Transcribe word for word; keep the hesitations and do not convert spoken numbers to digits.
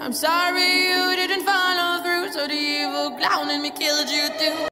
I'm sorry you didn't follow through, so the evil clown in me killed you too.